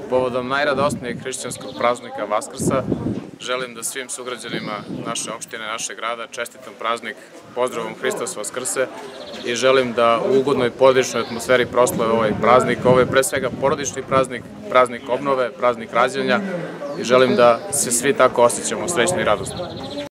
Povodom najradosnijeg hrišćanskog praznika Vaskrsa želim da svim sugrađanima naše opštine, našeg grada čestitam praznik pozdravom Hristos Vaskrse i želim da u ugodnoj porodičnoj atmosferi proslave ovaj praznik. Ovo je pre svega porodični praznik, praznik obnove, praznik rađanja i želim da se svi tako osjećamo srećni i radosni.